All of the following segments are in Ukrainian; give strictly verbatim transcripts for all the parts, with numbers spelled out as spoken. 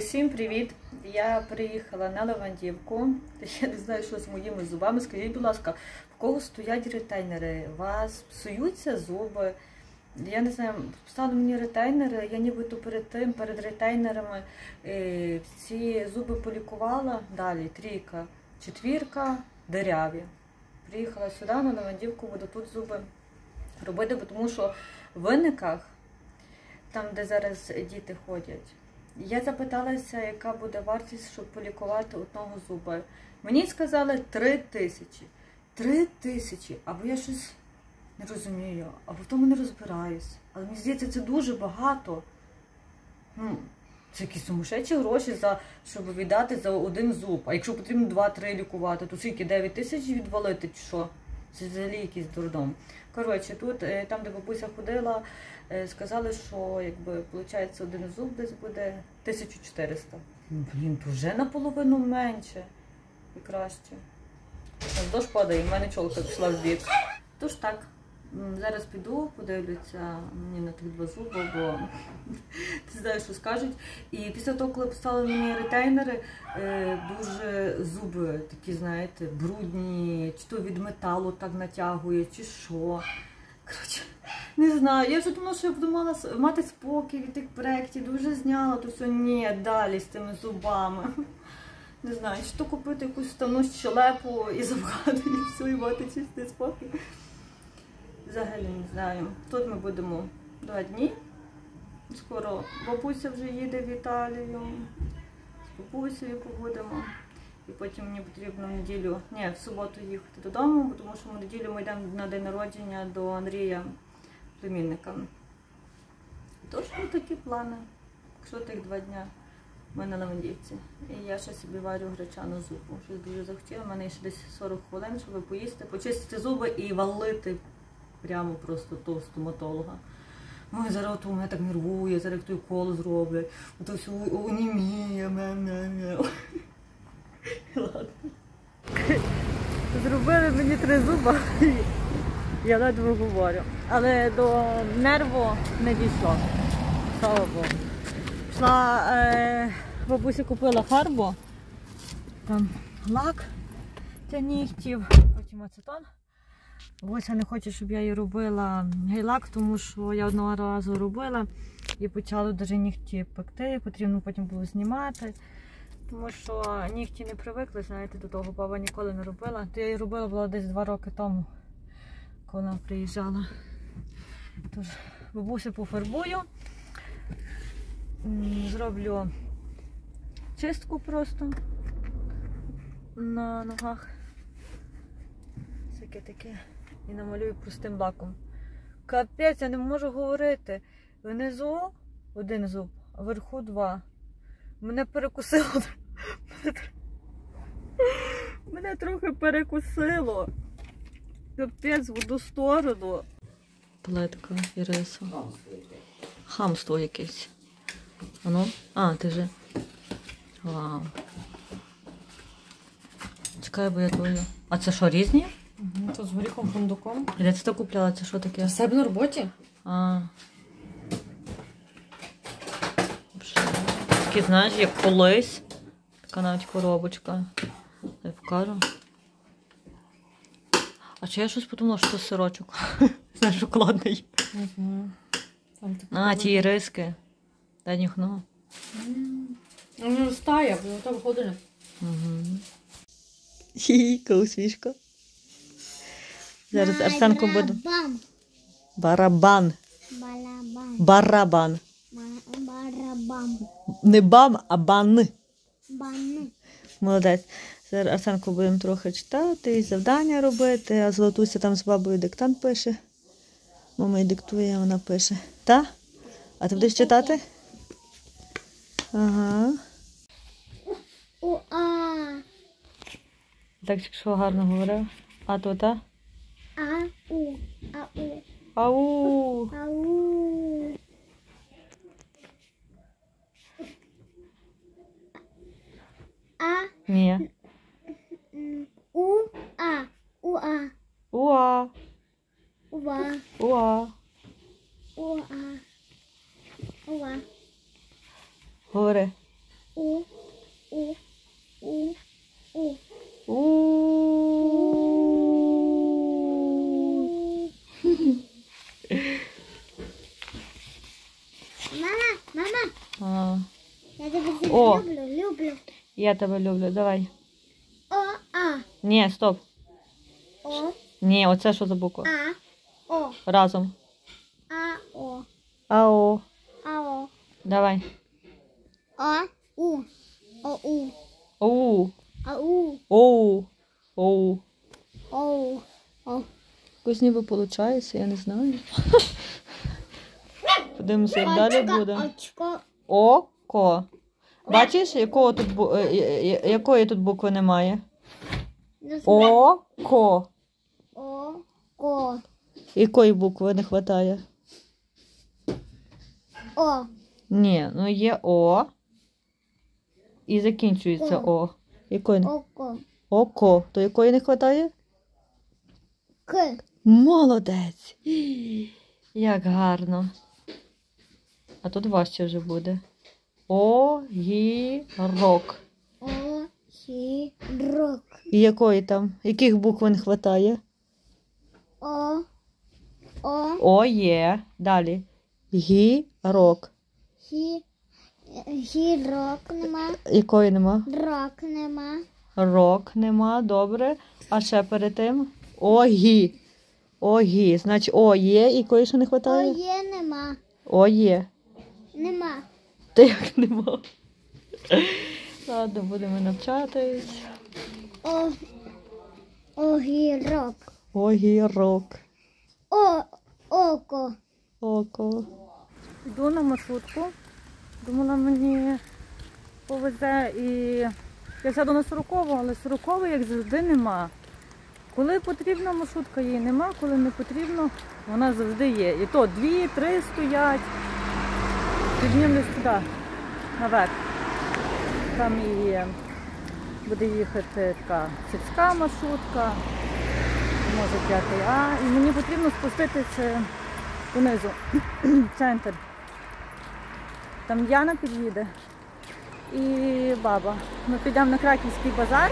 Всім привіт! Я приїхала на Левандівку. Я не знаю, що з моїми зубами. Скажіть, будь ласка, в кого стоять ретейнери? У вас псуються зуби? Я не знаю, стали мені ретейнери, я нібито перед тим, перед ретейнерами е, ці зуби полікувала. Далі трійка, четвірка, диряві. Приїхала сюди на Левандівку, буду тут зуби робити, тому що в Винниках, там де зараз діти ходять, я запиталася, яка буде вартість, щоб полікувати одного зуба. Мені сказали три тисячі. Три тисячі. Або я щось не розумію, або в тому не розбираюсь. Але мені здається, це дуже багато. Ну, це якісь сумасшедші гроші, за, щоб віддати за один зуб. А якщо потрібно два-три лікувати, то скільки, дев'ять тисяч відвалити чи що? Це взагалі якийсь дурдом. Коротше, тут, там, де бабуся ходила, сказали, що, якби, виходить, один зуб десь буде тисяча чотириста. Блін, то вже наполовину менше і краще. Дощ падає, в мене чолка пішла в бік. Тож так, зараз піду, подивлюся мені на тих два зуби, бо ти знаєш, що скажуть. І після того, коли поставили мені ретейнери, дуже зуби такі, знаєте, брудні, чи то від металу так натягує, чи що. Коротше, не знаю, я вже думала, що я буду мала мати спокій від тих проєктів, дуже зняла, то все, ні, далі з тими зубами. Не знаю, чи то купити якусь ставну щелепу і запхати, і все, і мати чистий спокій. Взагалі не знаю. Тут ми будемо два дні. Скоро бабуся вже їде в Італію. З бабусею побудемо. І потім мені потрібно в неділю, ні, в суботу їхати додому, тому що в неділю ми йдемо на день народження до Андрія, племінника. Тож, ось такі плани. Якщо тих два дня ми на Левандівці. І я ще собі варю гречану зупу. Щось дуже захотіла. У мене ще десь сорок хвилин, щоб поїсти, почистити зуби і валити прямо просто того стоматолога. Ой, зараз у мене так нервує, зараз той коло зроблять, ото все оніміє, ме-ме-ме. Ладно. Зробили мені три зуба, я ледве говорю. Але до нерву не дійшло. Слава Богу. Пішла, е, бабуся купила фарбу, там лак для нігтів, потім ацетон. Бабуся не хоче, щоб я її робила гель-лак, тому що я одного разу робила і почали дуже нігті пекти, потрібно потім було знімати. Тому що нігті не привикли, знаєте, до того, баба ніколи не робила. То я її робила було десь два роки тому, коли вона приїжджала. Тож, бабусю пофарбую, зроблю чистку просто на ногах. Всяке таке. І намалюю простим лаком. Капець, я не можу говорити. Внизу один зуб, а вверху два. Мене перекусило. Мене трохи перекусило. Капець в одну сторону. Плетка і риса. Хамство якесь. Ану? А, ти же. Вау. Чекай, бо я твою. А це що, різні? Угу, тут з горіхом, фундуком. Де ти це купляла? Це що таке? В себе на роботі. А. Такі, знаєш, як колись. Така навіть коробочка. Я покажу. А чи я щось подумала, що це сирочок? Знаєш, шоколадний. Угу. А, ті риски. Дай нюхну. Воно стає, воно там ходить. Угу. Хі-хі, усмішка. Зараз Арсенко буде. Барабан. Барабан. Барабан. Барабан. Не бам, а бан. Бан. Молодець. Зараз Арсенко будемо трохи читати і завдання робити, а Златуся там з бабою диктант пише. Мама їй диктує, вона пише. Та? А ти будеш читати? Ага. У-а. Так, що гарно говорив. А то та? А-у. А-у. Ау. Ау. А. Ні. У-а. У-а. Уа. Уа. Уа. Уа. Уа. Говори. У. У. У. У. У. Мама, мама, А, я тебе О. люблю, люблю. я тебе люблю, давай. О, а, Ні, стоп. о, Ні, оце що за буква? а, о, Разом. а, о, Ао. а, о, Давай. а, у, о, у, Оу. а, у, Оу. Оу. о, о. Якось ніби виходить, я не знаю. Подивимося, як далі буде. Очко, Око. Бачиш, якого тут, бу- е, е, е, якої тут букви немає? Око. о, ко, Якої букви не вистачає? о, Ні, ну є О. І закінчується О. Якої не? око, Око. То якої не вистачає? к, Молодець. Як гарно. А тут важче вже буде. Огірок. о, сі, рок, І якої там? Яких букв не вистачає? о, о, О є. Далі. Гірок. сі, гірок нема, Якої нема? рок нема, Рок нема, добре. А ще перед тим? Огі. Огі. Значить, О є. І якої ще не о, вистачає? є нема, О є. нема, Та як нема? Ладно, будемо навчатись. о, огірок, Огірок. о, око, Око. Йду на маршрутку. Думала, мені повезе і я сяду на сорокову, але сорокової, як завжди, нема. Коли потрібна маршрутка, її нема, коли не потрібно, вона завжди є. І то дві, три стоять. Піднімлюсь туди, наверх. Там і буде їхати така сільська маршрутка, може п'ятий А. І мені потрібно спуститися донизу, в центр. Там Яна під'їде і баба. Ми підемо на Краківський базар,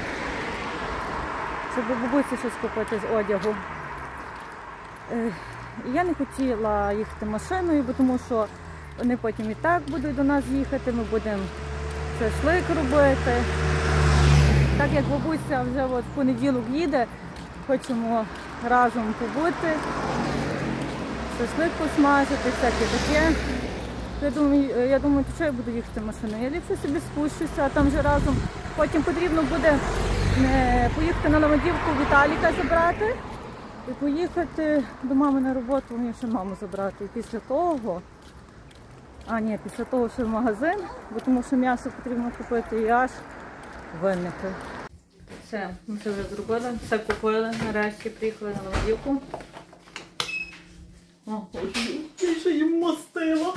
щоб у бабусі щось купити з одягу. Е, Я не хотіла їхати машиною, бо тому що вони потім і так будуть до нас їхати, ми будемо шашлик робити. Так як бабуся вже от в понеділок їде, хочемо разом побути, шашлик посмажити, всяке таке. Я думаю, я думаю, що я буду їхати машиною. Я ліпше собі спущуся, а там вже разом. Потім потрібно буде е, поїхати на Лавандівку Віталіка забрати і поїхати до мами на роботу, мені ще маму забрати. І після того, а ні, після того ще в магазин, бо тому що м'ясо потрібно купити і аж винники. Все, ми це вже зробили, все купили, нарешті приїхали на Лавандівку. О, я ще їм мастила.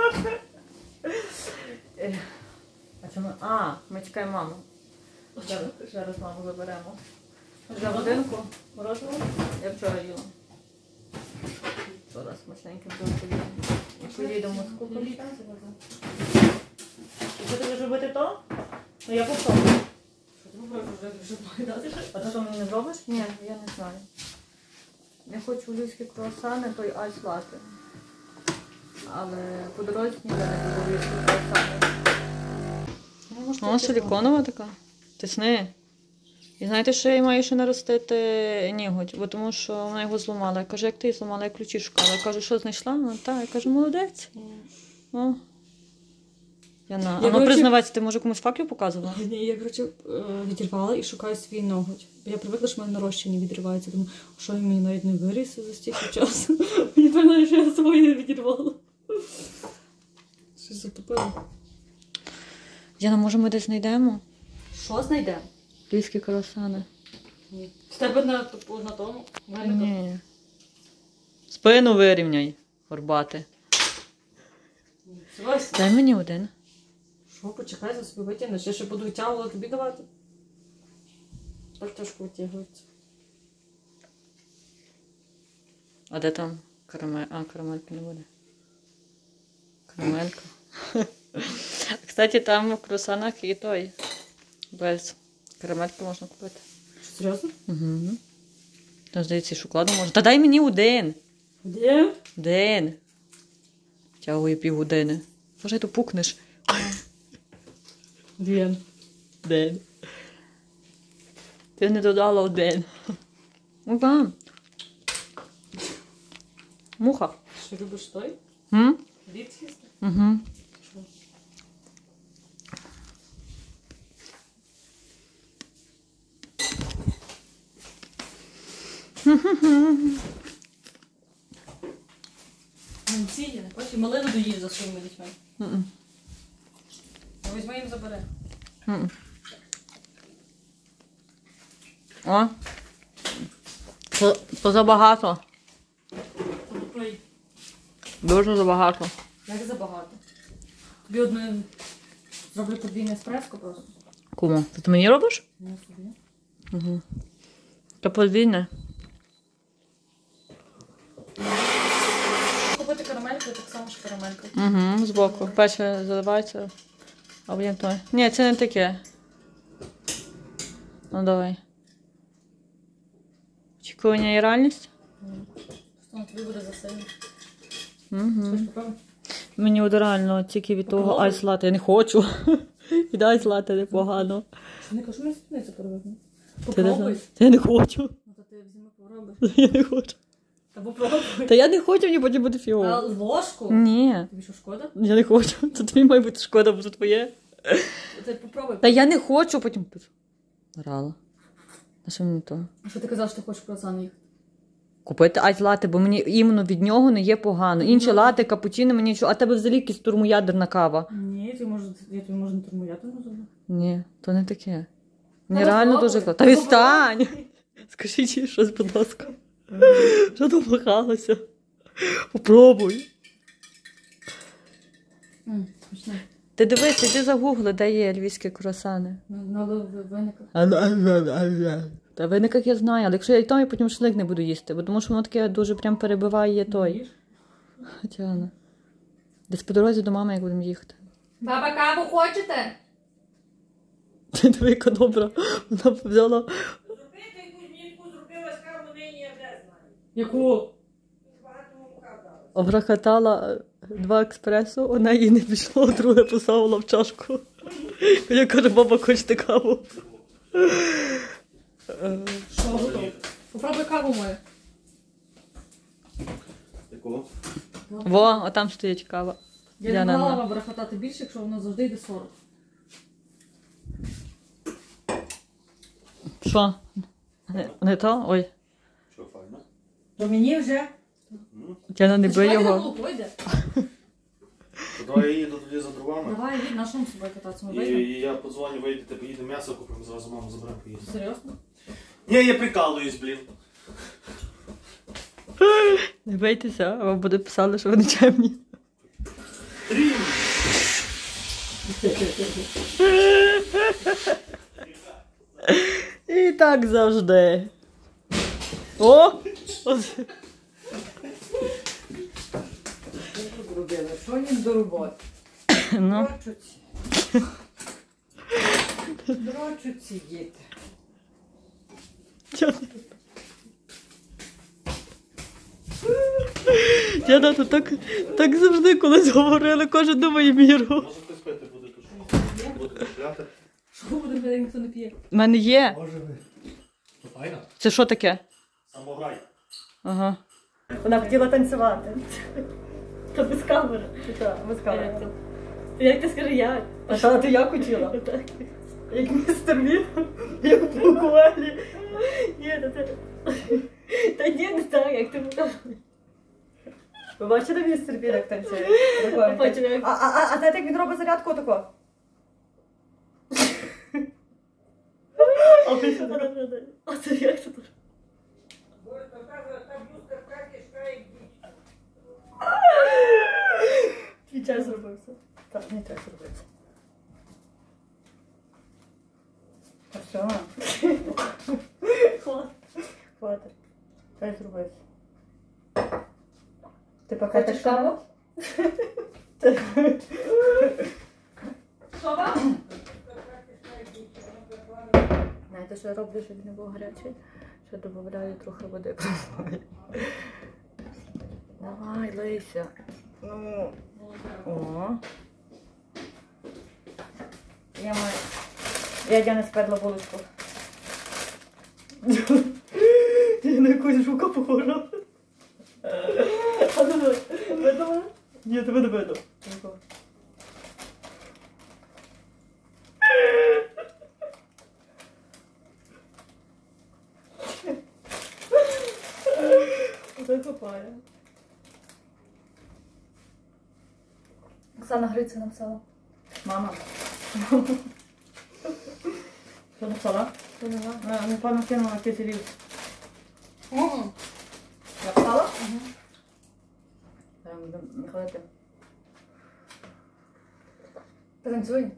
А чому? А, ми чекаємо маму. Зараз, зараз маму заберемо. Вже годинку. Морозиво? Я вчора їла. Вчора смачненьким поїдемо. Поїдемо з кухні. Що ти будеш робити то? Ну я попробую. Що ти попробуєш вже поїдати? А ти що мені не зробиш? Ні, я не знаю. Я хочу львівські круасани, той айс лати. Але по дорозі я не буду львівські круасани. О, силіконова така. Тисни. І знаєте, що я маю ще наростити ніготь, бо тому що вона його зламала. Я кажу, як ти її зламала? Я ключі шукала. Я кажу, що знайшла? Вона так. Я кажу, молодець. О. Яна, а ну коротше- признавайся, ти може комусь факлю показувала? Ні, я, коротше, е, відірвала і шукаю свій ноготь. Я привикла, що в мене нарощення відривається. Думаю, що він мені навіть не виріс за стільки часу. Мені певно, що я своє відірвала. Щось затопило. Яна, може ми десь знайдемо? Що знайдемо? Львівські круасани. З тебе на, на тому? В мене Ні. Спину вирівняй, горбати. тут. Вась, Дай мені один. що, почекай, за собі витягнеш. Я ще буду витягувати тобі давати. Так тяжко витягується. А де там карамель? А, карамельки не буде. Карамелька. Кстати, там в круасанах і той. Без карамельки можна купити. Що, серйозно? Угу. Там, здається, і шоколаду можна. Та дай мені один. Де? Один. Тягує півгодини. Може, то пукнеш. Де? День. Ти не додала один. Ну вам. Муха. Що любиш той? М? Лід їсти? Угу. Що? Ці я не хочу. Малину доїсть за своїми дітьми. Мгм. Ну, візьми їм забере. Мгм. О. То, то забагато. Ой, Дуже забагато. як забагато. Тобі одне зроблю подвійне еспреско просто. Кому? Ти мені робиш? Не собі. Угу. Та подвійне. Купити карамельку, так само ж карамелька. Угу, збоку. Перше заливається, а потім той. Ні, це не таке. Ну давай. Очікування і реальність? Що тобі буде за сильно. Угу. Хочеш попробуй? Мені от реально тільки від того Попробуй. айс лати. Я не хочу. Від айс лати непогано. Ти не кажу, мені спідницю переверну. Ти не Попробуй. знаєш? Та я не хочу. Ну то ти візьми попробуй. Я не хочу. Та попробуй. Та я не хочу, мені потім буде А фіово. ложку? Ні, Тобі що, шкода? я не хочу. Це тобі має бути шкода, бо це твоє. Ти попробуй. Та я не хочу, потім... Рала. А що мені то? А що ти казав, що ти хочеш круасан їхати? Купити айс лати, бо мені іменно від нього не є погано. Інші Ну. лати, капучино, мені нічого. А тебе взагалі якась турмоядерна кава. Ні, ти може, я тобі можу не турмояти зробити. Ні, то не таке. Та Мені реально попробуй. дуже класно. Та відстань! Скажіть їй щось, будь ласка. Що домахалася? Попробуй. М, смачно. Ти дивись, іди загугли, де є львівські круасани. На, на виниках. Та виниках я знаю, але якщо я і то, я потім шлик не буду їсти, бо тому що воно таке дуже прям перебиває той. Їж. Тяна. Десь по дорозі до мами, як будемо їхати. Баба, каву хочете? Ти диви, яка добра. Вона взяла. Зробити якусь мітку, зробила скарбу, нині я вже знаю. Яку? Багато молока дала. Обрахатала два експресо, вона їй не пішло, друге поставила в чашку. Я кажу, баба, хочете каву? Що готово? Попробуй каву мою. Якого? Во, отам стоїть кава. Я Я не на- могла вам рахатати більше, якщо воно завжди йде сорок. Що? Не, не то? Ой, Що, файно? То мені вже Тяна, не бий Чекай, його. молоко йде. То давай я їду тоді за дровами. Давай, їдь, на що ми з собою кататися? Ми І, вийдемо? і я подзвоню, вийдете, поїдемо м'ясо, купимо, зразу маму заберемо, поїдемо. Серйозно? Ні, я прикалуюсь, блін. Не бийтеся, а вам буде писали, що ви не чемні. І так завжди. О! зробила. Що їм до роботи? Ну. Дрочуться. Дрочуться діти. Тяна, то так, так завжди колись говорили, кожен думає міру. Може хтось пити буде, то що? Буде купляти? Що буде, коли ніхто не п'є? У мене є. Може ви. То файно? Це що таке? Самограй. Ага. Вона хотіла танцювати. Та без камери. Так, без Як, як ти скажи, я? А що ти як хотіла? Так. Як містер Він, як в буквалі. Ні, та це... Та ні, не так, як ти показуєш. Ви бачили містер Він, як танцює? А потім як- А, а, а, а знаєте, як він робить зарядку отако? А ви що там? А це як це? Боже, то каже, та блюзка така кишка, як дівчина. Твій час зробився. Так, не треба робити. Та все. Хват. Хватить. Дай зробити. Ти Хочеш каву? Що вам? Знаєте, що я роблю, щоб не був гарячий? Що додаю трохи води. Давай, лийся. Ну. О. Я маю... Я Діана спекла булочку. Я на якусь жука похожа. А давай, видно? Ні, тебе не видно. Оце копає. Оксана Гриця написала. Мама. Що написала? Що нема? А, напевно, кинула якийсь різ. Угу. Написала? Угу. Прямо не ходити. Танцюй.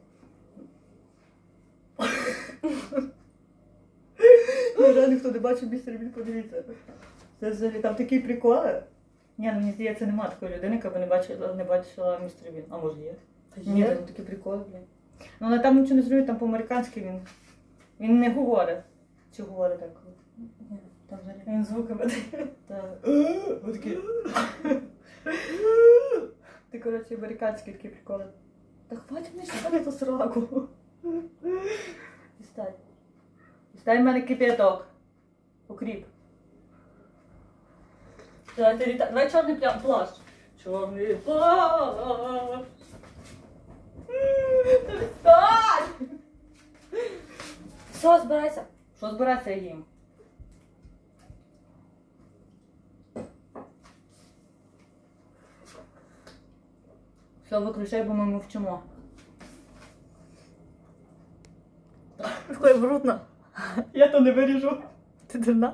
Ну, реально, хто не бачив містер Бін, подивіться. Це взагалі там такі приколи. Ні, ну мені здається, нема такої людини, яка б не бачила, не бачила містер Бін. А може є? Ні, там такі приколи, блін. Ну, але там нічого не зробить, там по-американськи він. Він не говорить. Чи говорить так? Ні, там взагалі. Він звуками дає. Так. Ось такі. Ти, коротше, американські такі приколи. Та хватить мені шукати ту сраку. Дістань. Дістань в мене кип'яток. Укріп. Давай, ти літа... Давай чорний плям... плащ. Чорний плащ. Встань! Все, збирайся. Що збирайся, я їм? Все, виключай, бо ми мовчимо. Такое брудно. Я то не виріжу. Ти дурна?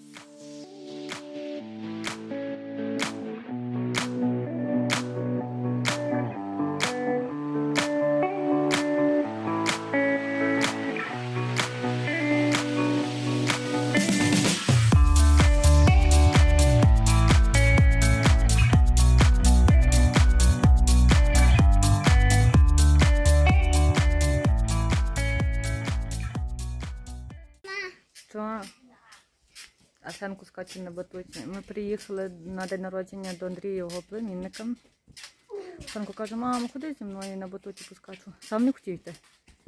Що? Арсенку скаче на батуті. Ми приїхали на день народження до Андрія, його племінника. Арсенко каже, мамо, ходи зі мною на батуті поскачу. Сам не хотів йти.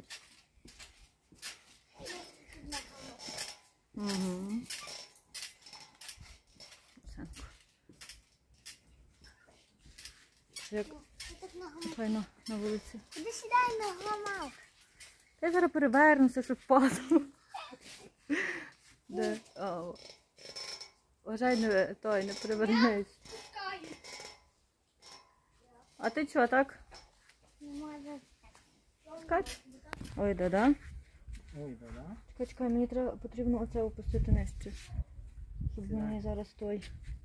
Угу. Арсенко. Як файно на вулиці. Куди сідай на гламав? Я зараз перевернуся, щоб впаду. Де? О. Вважай, не, той, не перевернись. А ти чого, так? Не можу. Скач? Ой, да-да. Ой, да-да. Чекай, чекай, мені треба, потрібно оце опустити нижче. Щоб мені зараз той.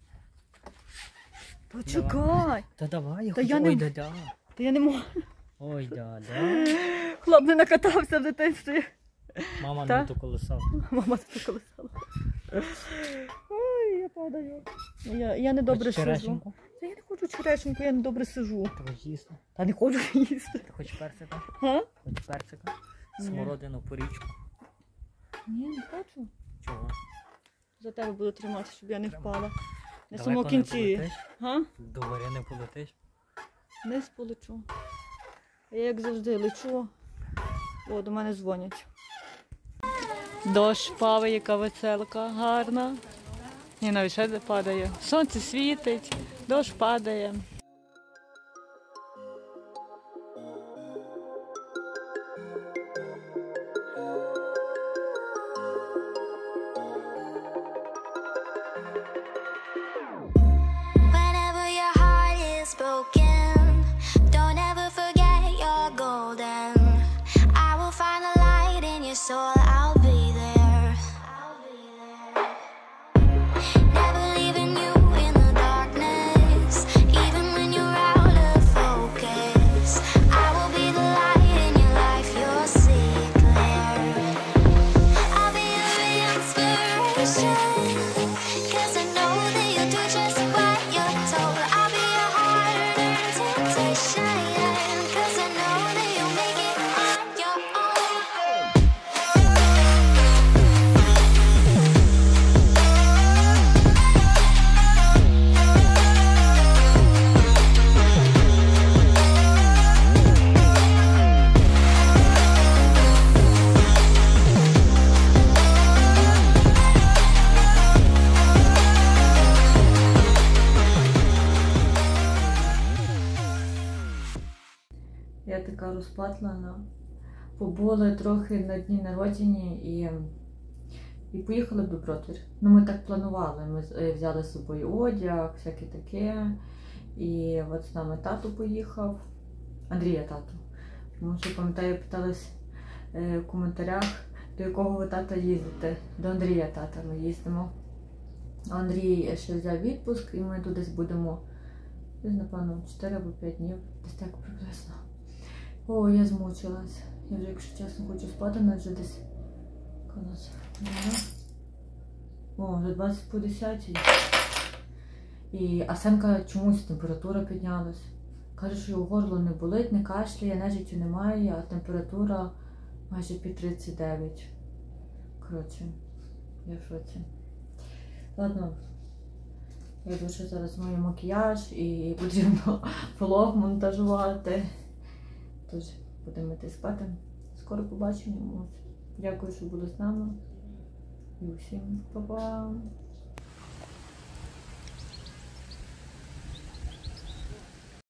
Почекай! Та давай, я Та хочу. я не- Ой, да-да. Та я не можу. Ой, да-да. Хлоп не накатався в дитинстві. Мама Та? не то колесала. Мама тут колесала. Ой, я падаю. Я, я не добре Хочеш сижу. черешеньку? Та я не хочу черешеньку, я не добре сижу. Ти хочеш їсти? Та не хочу їсти. Ти хочеш персика? Га? Хочеш персика? Ні. Смородину, порічку. Ні, не хочу. Чого? За тебе буду тримати, щоб я не впала. На Далеко самому не кінці. полетиш? Га? До варя не полетиш? Вниз полечу. А я як завжди лечу. О, до мене дзвонять. Дощ паве, яка веселка, гарна. Ні, навіть ще падає. Сонце світить, дощ падає. Whenever your heart is broken, don't ever forget you're golden. I will find the light in your soul, I'll be there. Never leaving you in the darkness, even така розпатлана. Побули трохи на дні народження і, і поїхали в Добротвір. Ну, ми так планували. Ми з- взяли з собою одяг, всяке таке. І от з нами тато поїхав. Андрія тато. Тому що, пам'ятаю, питались е, в коментарях, до якого ви тата їздите. До Андрія тата ми їздимо. Андрій ще взяв відпуск і ми тут десь будемо, десь, напевно, чотири або п'ять днів. Десь так приблизно. О, я змучилась. Я вже, якщо чесно, хочу спати, але вже десь конець. О, вже двадцять по десятій. І Арсенка чомусь температура піднялась. Каже, що його горло не болить, не кашляє, нежиттю немає, а температура майже під тридцять дев'ять. Коротше, я в шоці. Ладно, я дуже зараз мою макіяж і потрібно влог монтажувати. Тож, будемо йти спати. Скоро побачимо. Дякую, що були з нами. І усім па-па!